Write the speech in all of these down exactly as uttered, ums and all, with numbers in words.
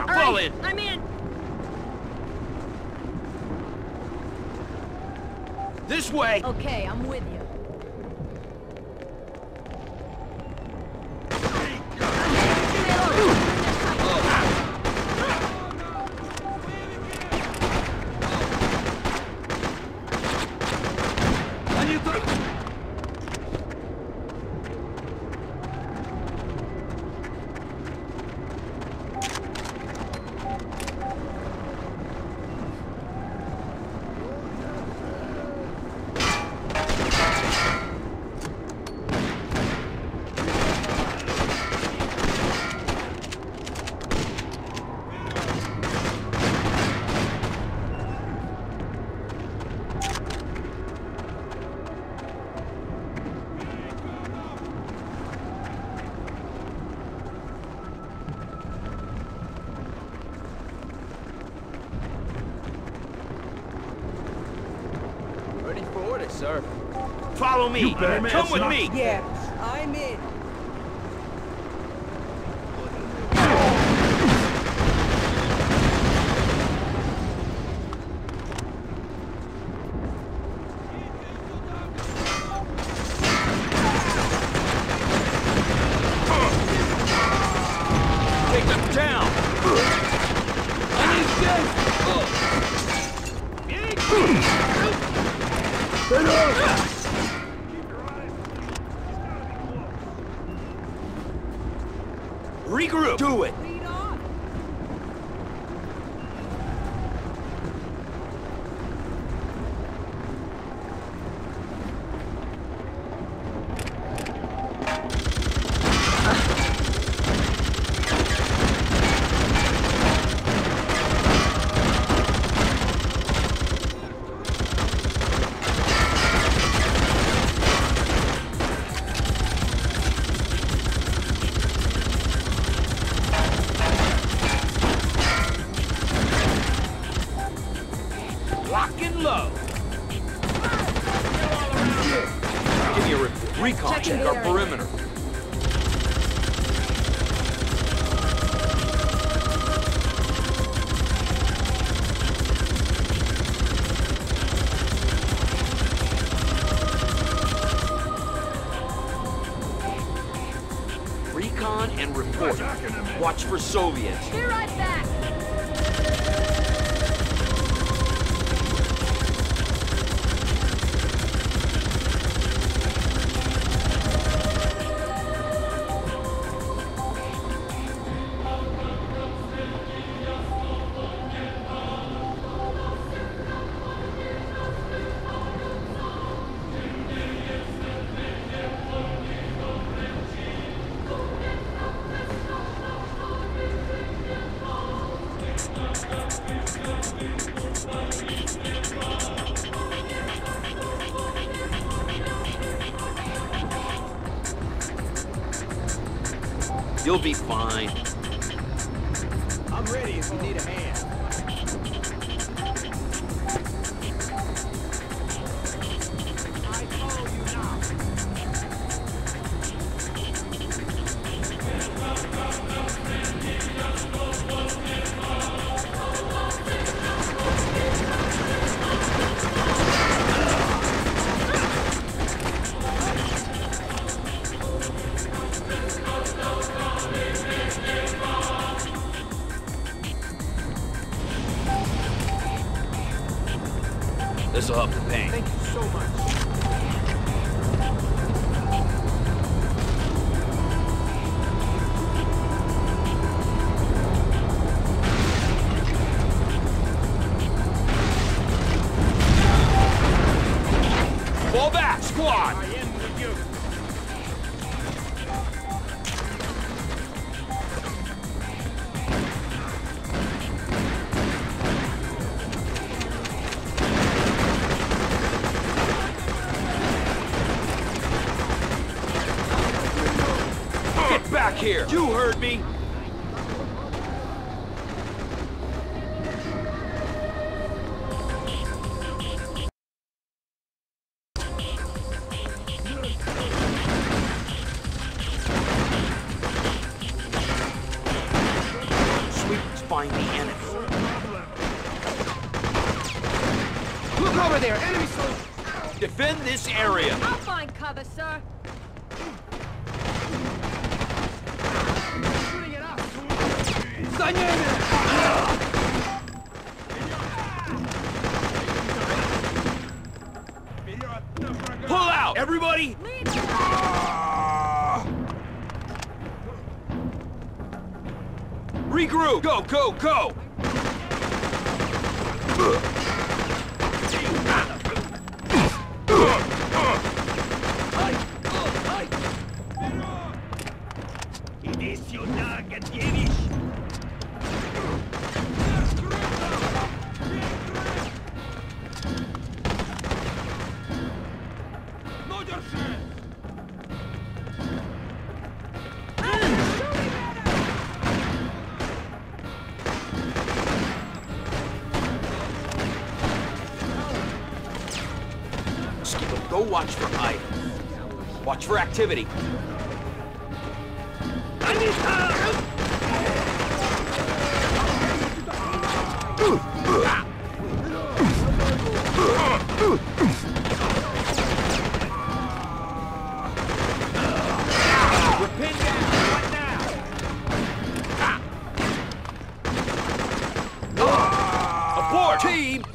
down! All Fall right, in! I'm in! This way! Okay, I'm with you. Sir. Follow me! You better Come with me! Yeah, I'm in. Take them down! I need this! Regroup! Do it! Lead on. Lock and load! Give me a re recon Checking check the our area. perimeter. Recon and report. Watch for Soviets. Be right back! You'll be fine. I'm ready if you need a hand. I follow you now. This'll help the pain. Thank you so much. Fall back, squad! I end with you. Get back here! You heard me! Look over there! Enemy soldier! Defend this area! I'll find cover, sir. Shooting it up! Pull out! Everybody! Regroup! Go, go, go! Go watch for items. Watch for activity. I need help! We're pinned down. What now? Abort! Team!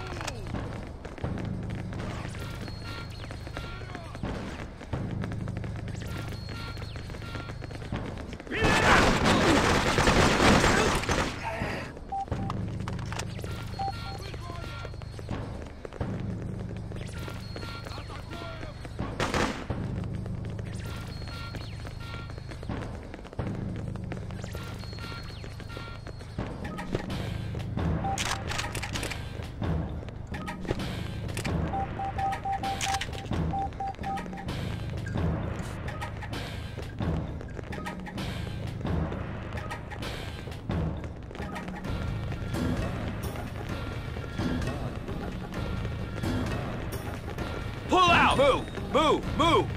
Pull out! Move! Move! Move!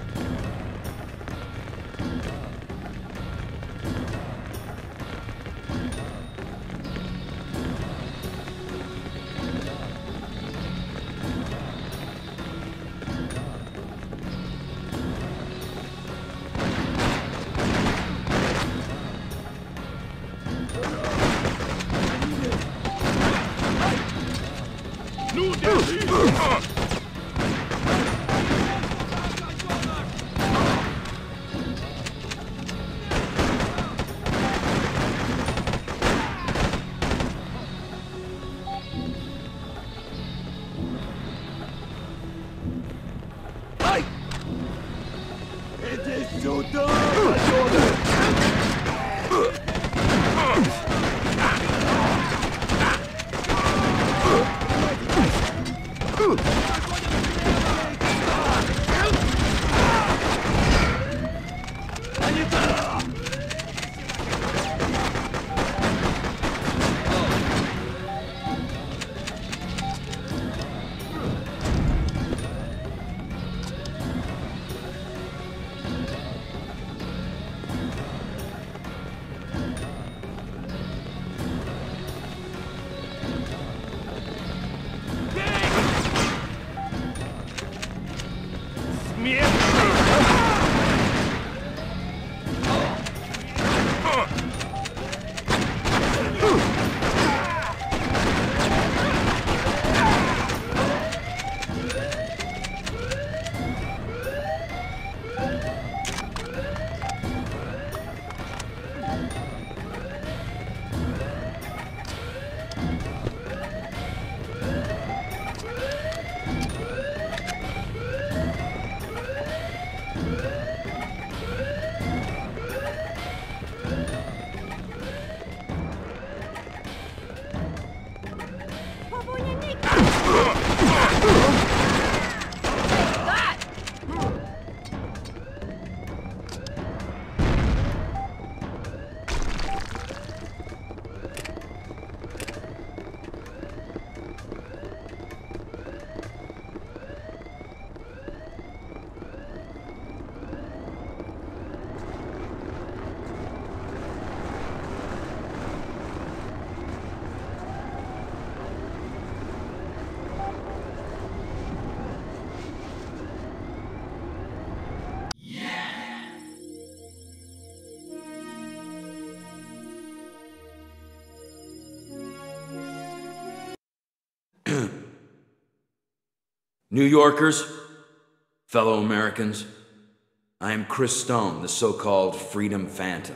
New Yorkers, fellow Americans, I am Chris Stone, the so-called Freedom Phantom.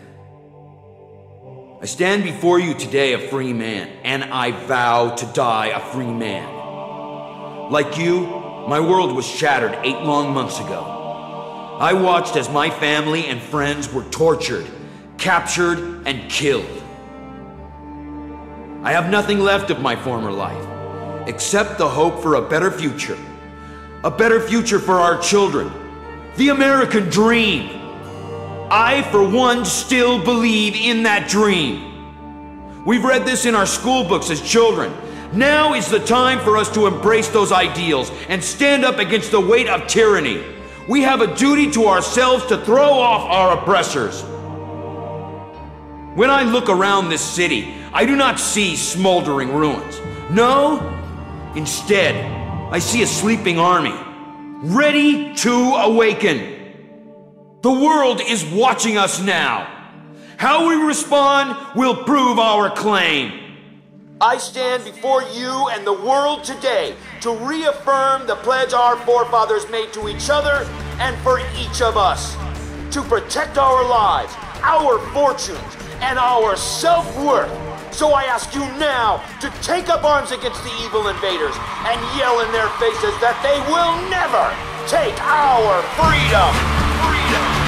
I stand before you today a free man, and I vow to die a free man. Like you, my world was shattered eight long months ago. I watched as my family and friends were tortured, captured, and killed. I have nothing left of my former life, except the hope for a better future. A better future for our children. The American dream. I, for one, still believe in that dream. We've read this in our school books as children. Now is the time for us to embrace those ideals and stand up against the weight of tyranny. We have a duty to ourselves to throw off our oppressors. When I look around this city, I do not see smoldering ruins. No, instead, I see a sleeping army, ready to awaken. The world is watching us now. How we respond will prove our claim. I stand before you and the world today to reaffirm the pledge our forefathers made to each other and for each of us. To protect our lives, our fortunes, and our self-worth. So I ask you now to take up arms against the evil invaders and yell in their faces that they will never take our freedom! Freedom!